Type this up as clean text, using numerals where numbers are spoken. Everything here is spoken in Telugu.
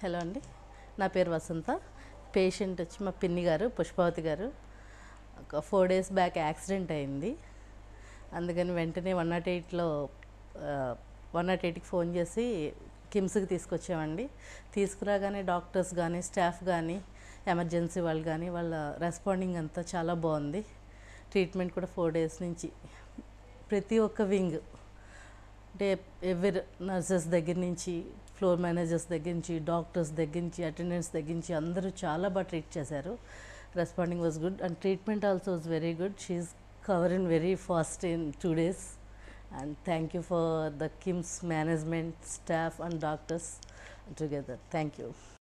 హలో అండి, నా పేరు వసంత. పేషెంట్ వచ్చి మా పిన్ని గారు, పుష్పవతి గారు. ఒక 4 days బ్యాక్ యాక్సిడెంట్ అయింది. అందుకని వెంటనే 108లో 108కి ఫోన్ చేసి కిమ్స్కి తీసుకొచ్చామండి. తీసుకురాగానే డాక్టర్స్ కానీ, స్టాఫ్ కానీ, ఎమర్జెన్సీ వాళ్ళు కానీ, వాళ్ళ రెస్పాండింగ్ అంతా చాలా బాగుంది. ట్రీట్మెంట్ కూడా 4 days నుంచి ప్రతి ఒక్క వింగ్ అంటే ఎవరి నర్సెస్ దగ్గర నుంచి, ఫ్లోర్ మేనేజర్స్ దగ్గర నుంచి, డాక్టర్స్ దగ్గర నుంచి, అటెండెంట్స్ దగ్గర నుంచి అందరూ చాలా బాగా ట్రీట్ చేశారు. Responding was good and treatment also was very good. She is covering very fast in 2 days. And thank you for the KIMS management, staff and doctors together. Thank you.